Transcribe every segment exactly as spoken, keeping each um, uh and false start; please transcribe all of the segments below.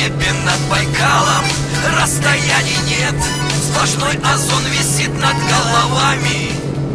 небе над Байкалом расстояний нет, сплошной озон висит над головами.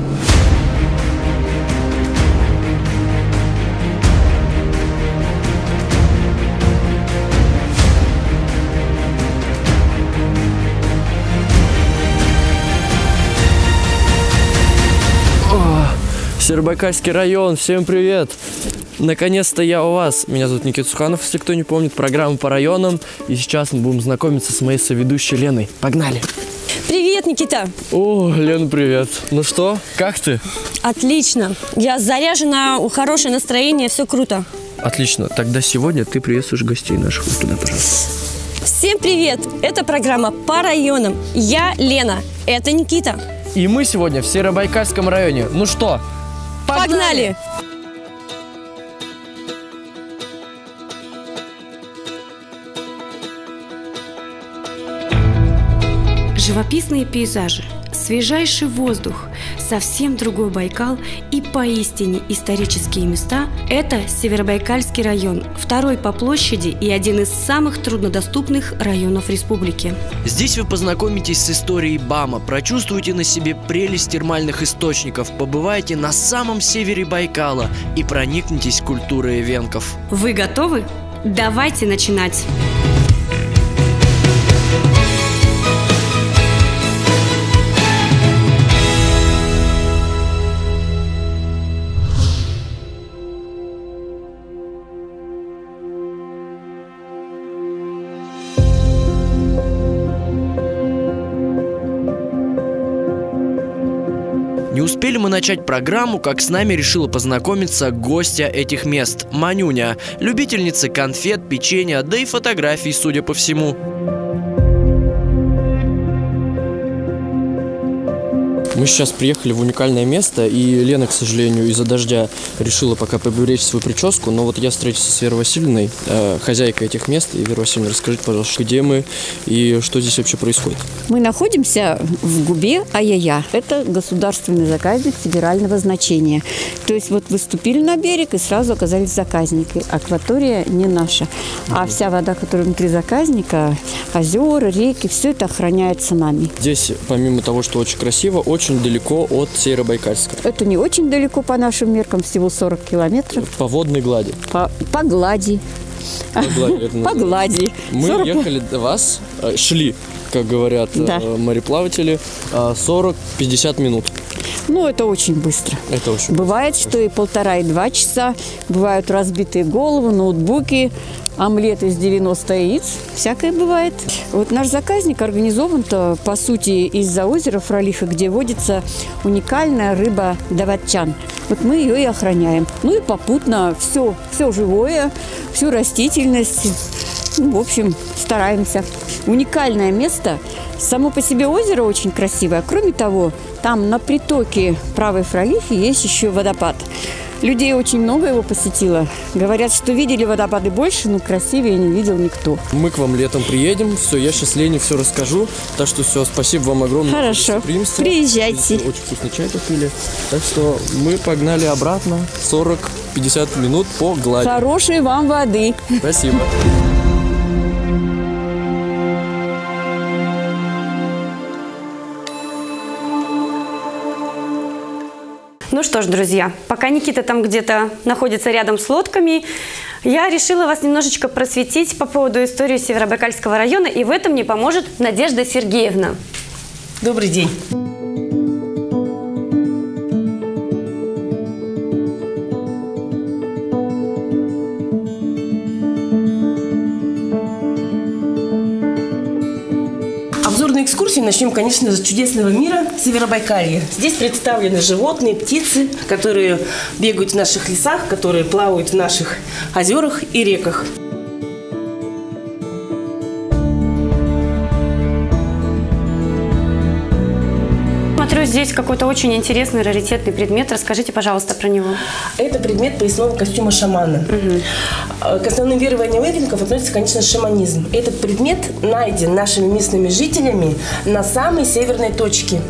Северобайкальский район, всем привет! Наконец-то я у вас. Меня зовут Никита Суханов, если кто не помнит, программа по районам. И сейчас мы будем знакомиться с моей соведущей Леной. Погнали! Привет, Никита! О, Лена, привет! Ну что, как ты? Отлично! Я заряжена, хорошее настроение, все круто. Отлично. Тогда сегодня ты приветствуешь гостей наших. Вот туда, пожалуйста. Всем привет! Это программа по районам. Я Лена, это Никита. И мы сегодня в Северобайкальском районе. Ну что, погнали! Живописные пейзажи, свежайший воздух, совсем другой Байкал и поистине исторические места – это Северобайкальский район, второй по площади и один из самых труднодоступных районов республики. Здесь вы познакомитесь с историей БАМа, прочувствуете на себе прелесть термальных источников, побываете на самом севере Байкала и проникнетесь культурой эвенков. Вы готовы? Давайте начинать! Не успели мы начать программу, как с нами решила познакомиться гостья этих мест – Манюня, любительница конфет, печенья, да и фотографий, судя по всему. Мы сейчас приехали в уникальное место, и Лена, к сожалению, из-за дождя решила пока поберечь свою прическу. Но вот я встретился с Верой Васильевной, э, хозяйкой этих мест. И, Вера Васильевна, расскажите, пожалуйста, где мы и что здесь вообще происходит? Мы находимся в Губе Аяя. Это государственный заказник федерального значения. То есть вот вы ступили на берег и сразу оказались в заказнике. Акватория не наша. А вся вода, которая внутри заказника, озера, реки, все это охраняется нами. Здесь, помимо того, что очень красиво, очень далеко от Северобайкальска. Это не очень далеко по нашим меркам, всего сорок километров. По водной глади. По, по глади. По глади. Это по глади. Мы сорок... ехали до вас, шли, как говорят да. мореплаватели, сорок-пятьдесят минут. Ну, это очень быстро. Это очень Бывает, быстро. что и полтора, и два часа. Бывают разбитые головы, ноутбуки, омлет из девяноста яиц. Всякое бывает. Вот наш заказник организован-то, по сути, из-за озера Фролиха, где водится уникальная рыба даватчан. Вот мы ее и охраняем. Ну и попутно все, все живое, всю растительность. Ну, в общем, стараемся. Уникальное место. Само по себе озеро очень красивое. Кроме того, там на притоке правой Фролихи есть еще водопад. Людей очень много его посетило. Говорят, что видели водопады больше, но красивее не видел никто. Мы к вам летом приедем. Все, я сейчас Лене все расскажу. Так что все, спасибо вам огромное. Хорошо, приезжайте. Очень вкусный чай попили. Так что мы погнали обратно. сорок-пятьдесят минут по глади. Хорошей вам воды. Спасибо. Ну что ж, друзья, пока Никита там где-то находится рядом с лодками, я решила вас немножечко просветить по поводу истории Северобайкальского района, и в этом мне поможет Надежда Сергеевна. Добрый день. Обзорную экскурсию начнем, конечно, с чудесного мира Северобайкалья. Здесь представлены животные, птицы, которые бегают в наших лесах, которые плавают в наших озерах и реках. Смотрю, здесь какой-то очень интересный, раритетный предмет. Расскажите, пожалуйста, про него. Это предмет поясного костюма шамана. Угу. К основным верованиям эвенков относится, конечно, шаманизм. Этот предмет найден нашими местными жителями на самой северной точке.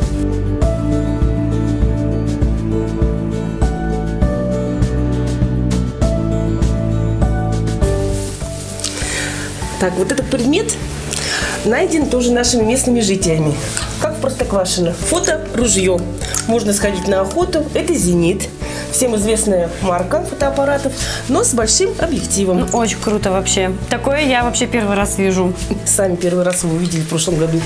Так, вот этот предмет найден тоже нашими местными жителями. Как в Простоквашино. Фото-ружье. Можно сходить на охоту. Это «Зенит». Всем известная марка фотоаппаратов, но с большим объективом. Ну, очень круто вообще. Такое я вообще первый раз вижу. Сами первый раз его увидели в прошлом году.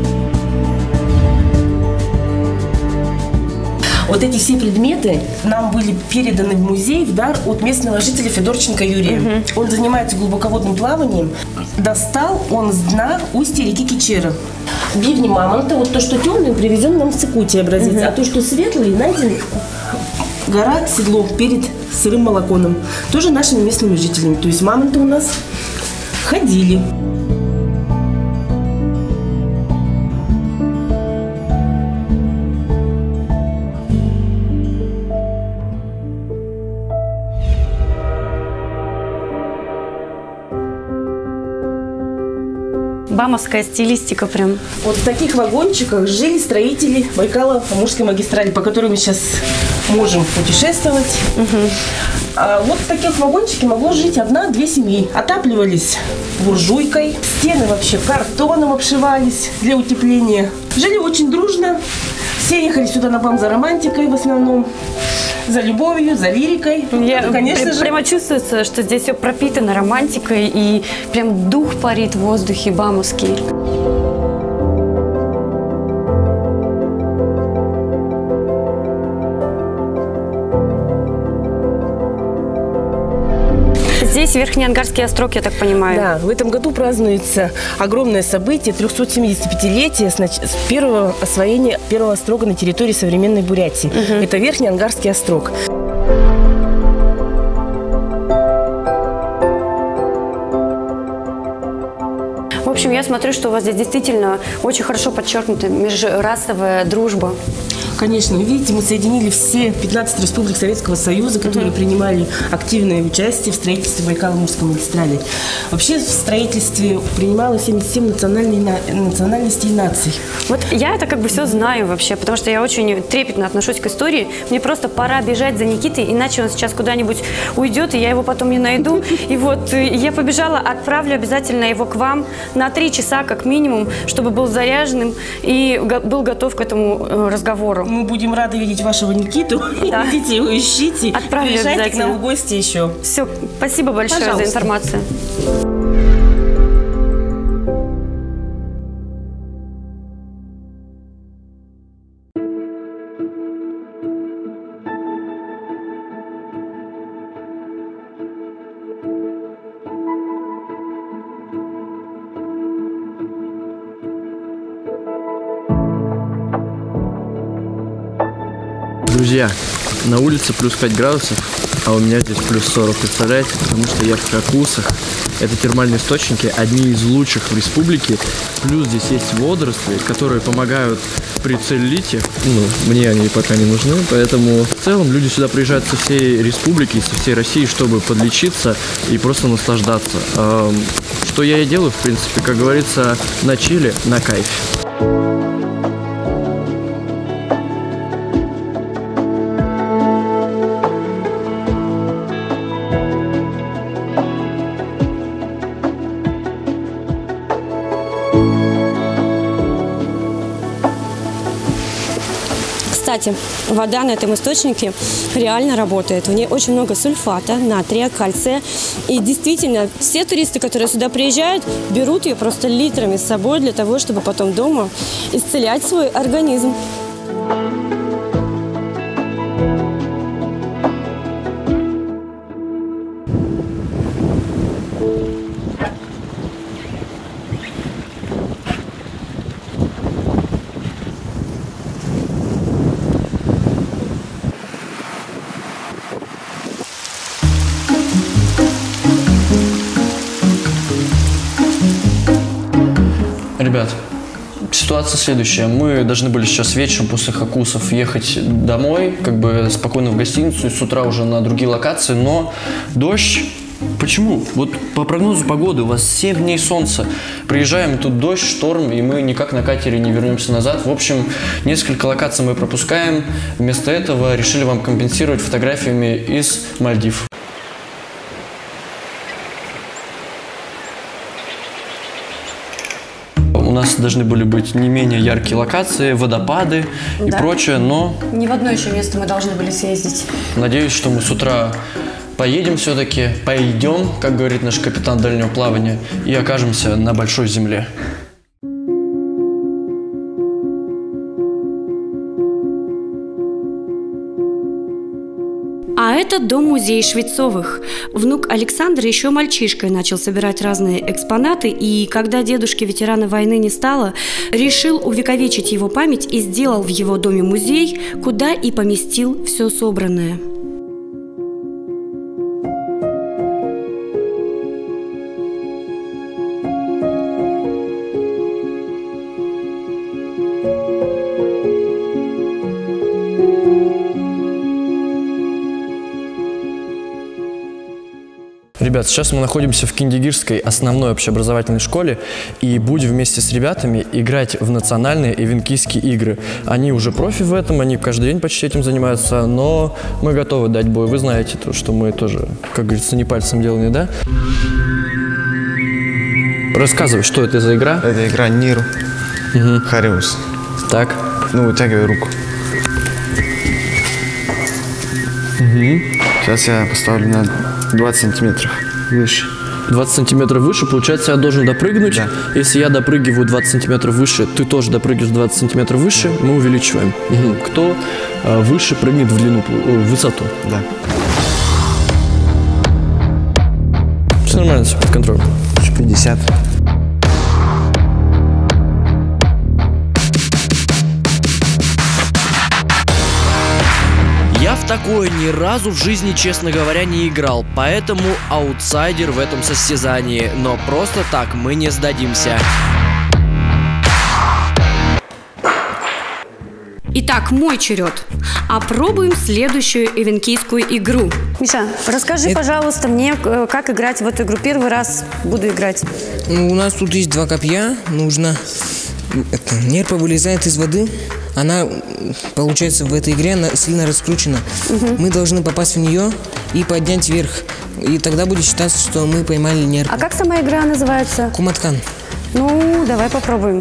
Вот эти все предметы нам были переданы в музей в дар от местного жителя Федорченко Юрия. Угу. Он занимается глубоководным плаванием. Достал он с дна устья реки Кичера. Бивни мамонта, вот то, что темный, привезен нам с Якутии образец, угу. а то, что светлый, найден гора Седло перед Сырым Молоконом. Тоже нашими местными жителями. То есть мамонты у нас ходили. Бамовская стилистика прям. Вот в таких вагончиках жили строители Байкало-Амурской магистрали, по которой мы сейчас можем путешествовать. Угу. А вот в таких вагончике могло жить одна-две семьи. Отапливались буржуйкой, стены вообще картоном обшивались для утепления. Жили очень дружно. Все ехали сюда на БАМ за романтикой в основном. За любовью, за лирикой. Я, ну, конечно же. Прямо чувствуется, что здесь все пропитано романтикой и прям дух парит в воздухе бамовский. Здесь Верхнеангарский острог, я так понимаю. Да, в этом году празднуется огромное событие, трехсотсемидесятипятилетие с первого освоения первого острога на территории современной Бурятии. Угу. Это Верхнеангарский острог. В общем, я смотрю, что у вас здесь действительно очень хорошо подчеркнута межрасовая дружба. Конечно, видите, мы соединили все пятнадцать республик Советского Союза, которые mm-hmm. принимали активное участие в строительстве Байкало-Амурской магистрали. Вообще в строительстве принимало семьдесят семь национальностей и наций. Вот я это как бы все знаю вообще, потому что я очень трепетно отношусь к истории. Мне просто пора бежать за Никитой, иначе он сейчас куда-нибудь уйдет, и я его потом не найду. И вот я побежала, отправлю обязательно его к вам на три часа как минимум, чтобы был заряженным и был готов к этому разговору. Мы будем рады видеть вашего Никиту. Да. Идите его ищите. Отправлю приезжайте к нам в гости еще. Все, спасибо большое Пожалуйста. За информацию. Друзья, на улице плюс пять градусов, а у меня здесь плюс сорок, представляете? Потому что я в Хакусах. Это термальные источники, одни из лучших в республике. Плюс здесь есть водоросли, которые помогают при целлюлите. Ну, мне они пока не нужны, поэтому в целом люди сюда приезжают со всей республики, со всей России, чтобы подлечиться и просто наслаждаться. Что я и делаю, в принципе, как говорится, на чиле, на кайфе. Кстати, вода на этом источнике реально работает. В ней очень много сульфата, натрия, кальция. И действительно, все туристы, которые сюда приезжают, берут ее просто литрами с собой для того, чтобы потом дома исцелять свой организм. Ребят, ситуация следующая. Мы должны были сейчас вечером после Хакусов ехать домой, как бы спокойно в гостиницу, и с утра уже на другие локации, но дождь. Почему? Вот по прогнозу погоды у вас семь дней солнца. Приезжаем, тут дождь, шторм, и мы никак на катере не вернемся назад. В общем, несколько локаций мы пропускаем. Вместо этого решили вам компенсировать фотографиями из Мальдив. нас должны были быть не менее яркие локации, водопады и Да. прочее, но Ни в одно еще место мы должны были съездить. надеюсь, что мы с утра поедем все-таки, пойдем, как говорит наш капитан дальнего плавания, и окажемся на большой земле. А это дом-музей Швецовых. Внук Александр еще мальчишкой начал собирать разные экспонаты, и когда дедушки-ветерана войны не стало, решил увековечить его память и сделал в его доме музей, куда и поместил все собранное. Ребят, сейчас мы находимся в Киндигирской основной общеобразовательной школе и будем вместе с ребятами играть в национальные эвенкийские игры. Они уже профи в этом, они каждый день почти этим занимаются, но мы готовы дать бой. Вы знаете, то, что мы тоже, как говорится, не пальцем деланы, да? Рассказывай, что это за игра? Это игра Нир Угу. Хариус. Так. Ну, вытягивай руку. Угу. Сейчас я поставлю на двадцать сантиметров выше. двадцать сантиметров выше, получается, я должен допрыгнуть. Да. Если я допрыгиваю двадцать сантиметров выше, ты тоже допрыгиваешь двадцать сантиметров выше, мы увеличиваем. Угу. Кто э, выше прыгнет в длину, э, в высоту. Да. Все нормально, все под контролем. пятьдесят. Я в такое ни разу в жизни, честно говоря, не играл, поэтому аутсайдер в этом состязании, но просто так мы не сдадимся. Итак, мой черед. Опробуем следующую эвенкийскую игру. Миша, расскажи, Это- пожалуйста, мне, э, как играть в эту игру. Первый раз буду играть. Ну, у нас тут есть два копья. Нужно... Это, нерпа вылезает из воды. Она, получается, в этой игре она сильно раскручена. Мы должны попасть в нее и поднять вверх. И тогда будет считаться, что мы поймали нерпу. А как сама игра называется? Куматкан. Ну, давай попробуем.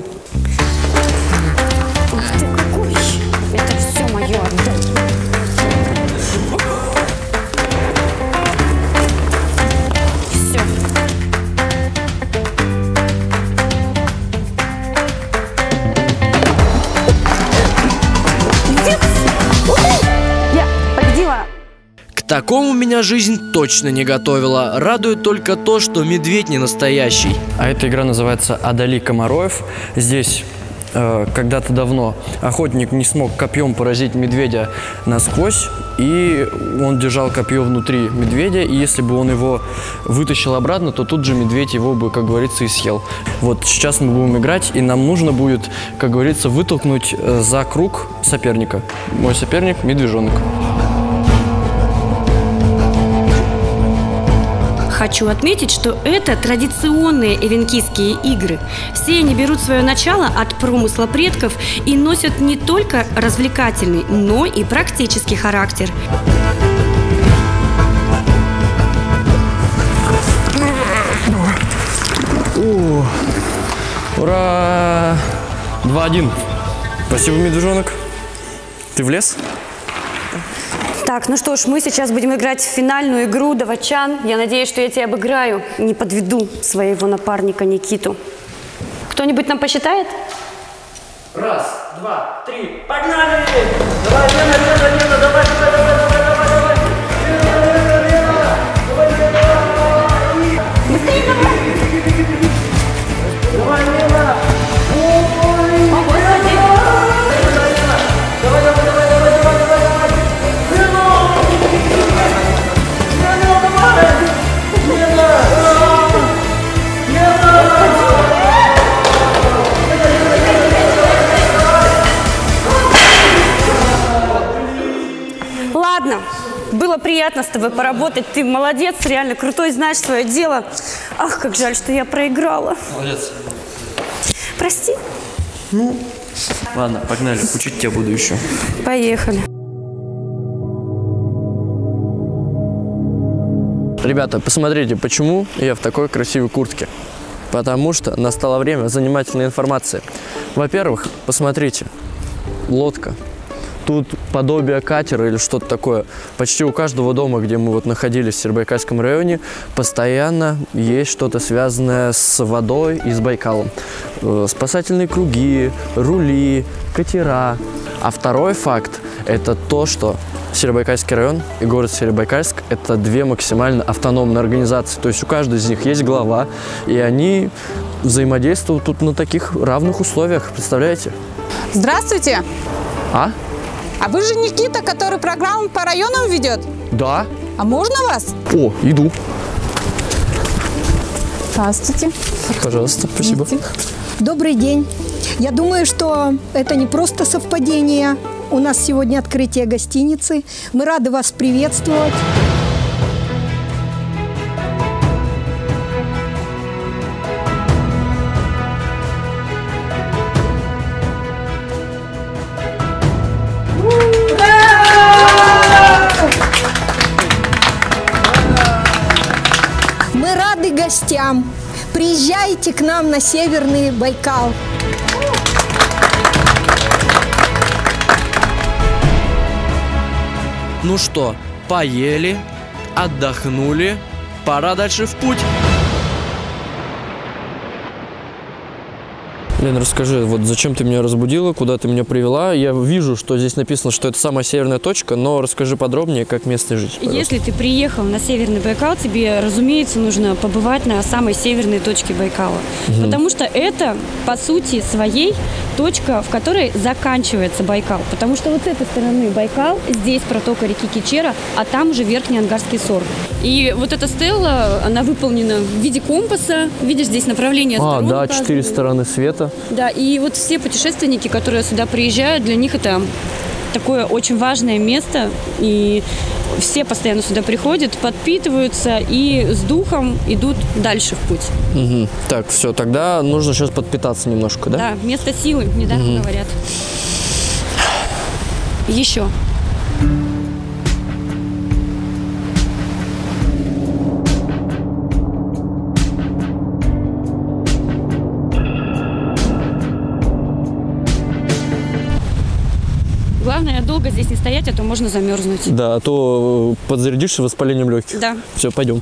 Ух ты, какой! Это все мое. Все. Я победила! К такому меня жизнь точно не готовила. Радует только то, что медведь не настоящий. А эта игра называется «Одолей комароев». Здесь э, когда-то давно охотник не смог копьем поразить медведя насквозь, и он держал копье внутри медведя, и если бы он его вытащил обратно, то тут же медведь его бы, как говорится, и съел. Вот сейчас мы будем играть, и нам нужно будет, как говорится, вытолкнуть э, за круг соперника. Мой соперник – медвежонок. Хочу отметить, что это традиционные эвенкийские игры. Все они берут свое начало от промысла предков и носят не только развлекательный, но и практический характер. О, ура! два-один. Спасибо, медвежонок. Ты влез? Так, ну что ж, мы сейчас будем играть в финальную игру «Давачан». Я надеюсь, что я тебя обыграю, не подведу своего напарника Никиту. Кто-нибудь нам посчитает? Раз, два, три, погнали! Давай, Лена, Лена, Лена, давай, давай, давай, давай, давай, давай! Лена, Лена, Лена, давай, Лена! Быстрее давай! Давай, Лена! Ой! О, Господи! Давай, давай, давай, давай, давай, давай, давай! Лена! Лена, давай! Лена! Лена! Ладно, было приятно с тобой поработать. Ты молодец, реально крутой, знаешь свое дело. Ах, как жаль, что я проиграла. Молодец. Прости. Ладно, погнали, учить тебя буду еще. Поехали. Ребята, посмотрите, почему я в такой красивой куртке. потому что настало время занимательной информации. Во-первых, посмотрите, лодка. Тут подобие катера или что-то такое. Почти у каждого дома, где мы вот находились в Северобайкальском районе, постоянно есть что-то связанное с водой и с Байкалом. Спасательные круги, рули, катера. А второй факт – это то, что Северобайкальский район и город Северобайкальск – это две максимально автономные организации. То есть у каждой из них есть глава, и они взаимодействуют тут на таких равных условиях. Представляете? Здравствуйте! А? А вы же Никита, который программу по районам ведет? Да. А можно вас? О, иду. Здравствуйте. Пожалуйста, спасибо. Добрый день. Я думаю, что это не просто совпадение. У нас сегодня открытие гостиницы. Мы рады вас приветствовать. Мы рады гостям. Приезжайте к нам на Северный Байкал. Ну что, поели, отдохнули, пора дальше в путь. Лен, расскажи, вот зачем ты меня разбудила, куда ты меня привела? Я вижу, что здесь написано, что это самая северная точка, но расскажи подробнее, как местный житель. Пожалуйста. Если ты приехал на Северный Байкал, тебе, разумеется, нужно побывать на самой северной точке Байкала. Угу. Потому что это, по сути своей, точка, в которой заканчивается Байкал. Потому что вот с этой стороны Байкал, здесь протока реки Кичера, а там уже Верхний Ангарский сорг. И вот эта стелла, она выполнена в виде компаса. Видишь, здесь направление А, сторон да, указаны. четыре стороны света. Да, и вот все путешественники, которые сюда приезжают, для них это такое очень важное место. И все постоянно сюда приходят, подпитываются и с духом идут дальше в путь. Угу. Так, все, тогда нужно сейчас подпитаться немножко, да? Да, место силы, недаром угу. говорят. Еще. Главное, долго здесь не стоять, а то можно замерзнуть. Да, а то подзарядишься воспалением легких. Да. Все, пойдем.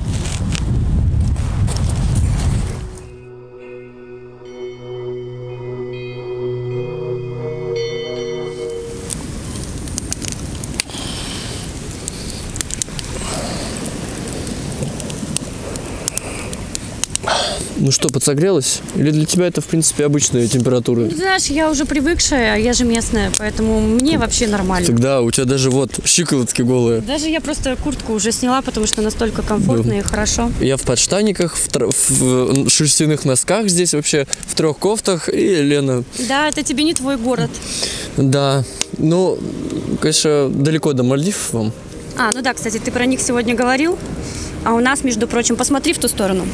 Ну что, подсогрелась? Или для тебя это, в принципе, обычная температура? Ну, знаешь, я уже привыкшая, я же местная, поэтому мне вообще нормально. Тогда у тебя даже вот щиколотки голые. Даже я просто куртку уже сняла, потому что настолько комфортно да. и хорошо. Я в подштанниках, в, тр... в шерстяных носках здесь вообще, в трех кофтах, и Лена... Да, это тебе не твой город. Да, ну, конечно, далеко до Мальдив вам. А, ну да, кстати, ты про них сегодня говорил, а у нас, между прочим, посмотри в ту сторону.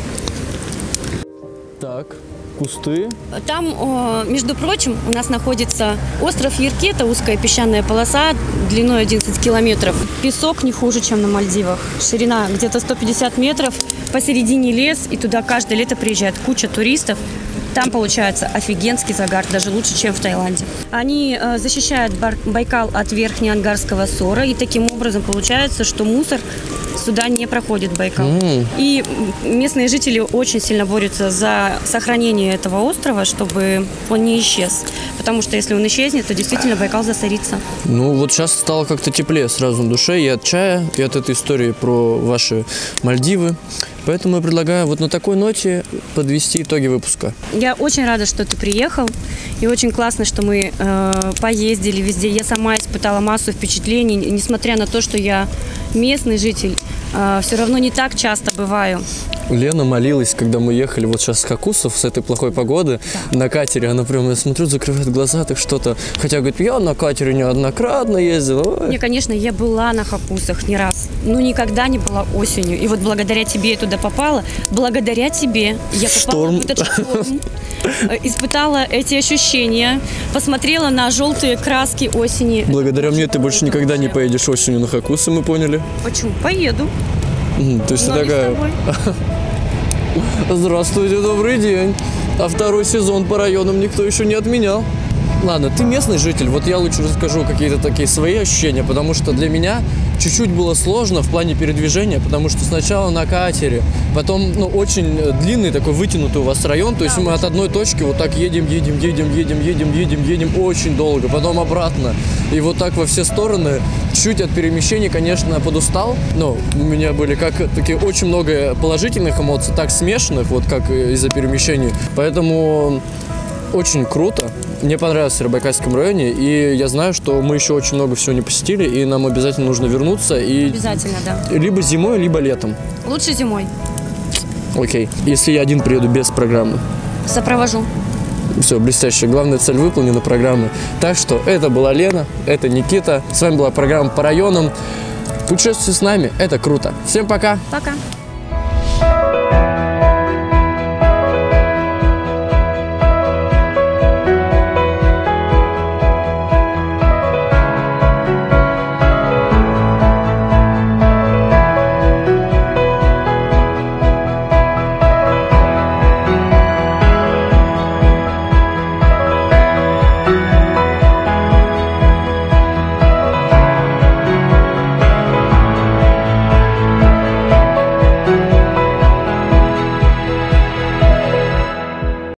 Так, кусты. Там, между прочим, у нас находится остров Еркета, узкая песчаная полоса длиной одиннадцать километров. Песок не хуже, чем на Мальдивах. Ширина где-то сто пятьдесят метров, посередине лес, и туда каждое лето приезжает куча туристов. Там получается офигенский загар, даже лучше, чем в Таиланде. Они э, защищают Байкал от Верхнеангарского сора, и таким образом получается, что мусор сюда не проходит Байкал. Mm. И местные жители очень сильно борются за сохранение этого острова, чтобы он не исчез. Потому что если он исчезнет, то действительно Байкал засорится. Ну вот сейчас стало как-то теплее сразу на душе и от чая, и от этой истории про ваши Мальдивы. Поэтому я предлагаю вот на такой ноте подвести итоги выпуска. Я очень рада, что ты приехал. И очень классно, что мы э, поездили везде. Я сама испытала массу впечатлений. Несмотря на то, что я местный житель, э, все равно не так часто бываю. Лена молилась, когда мы ехали вот сейчас с Хакусов, с этой плохой погоды, да. на катере. Она прям, я смотрю, закрывает глаза, так что-то. Хотя, говорит, я на катере неоднократно ездила. Не, конечно, я была на Хакусах не раз, но никогда не была осенью. И вот благодаря тебе я туда попала. Благодаря тебе я попала в этот шторм. Испытала эти ощущения, посмотрела на желтые краски осени. Благодаря мне ты больше никогда не поедешь осенью на Хакусы, мы поняли. Почему? Поеду. То есть ты такая... Здравствуйте, добрый день. А второй сезон по районам никто еще не отменял. Ладно, ты местный житель, вот я лучше расскажу какие-то такие свои ощущения, потому что для меня чуть-чуть было сложно в плане передвижения, потому что сначала на катере, потом, ну, очень длинный такой вытянутый у вас район, то есть мы от одной точки вот так едем, едем, едем, едем, едем, едем, едем очень долго, потом обратно, и вот так во все стороны. Чуть от перемещений, конечно, подустал, но у меня были как такие очень много положительных эмоций, так смешанных, вот как из-за перемещений, поэтому очень круто. Мне понравилось в Северобайкальском районе, и я знаю, что мы еще очень много всего не посетили, и нам обязательно нужно вернуться. И Обязательно, да. Либо зимой, либо летом. Лучше зимой. Окей. Если я один приеду без программы. Сопровожу. Все, блестяще. Главная цель выполнена, программы. Так что это была Лена, это Никита. С вами была программа по районам. Путешествуйте с нами, это круто. Всем пока. Пока.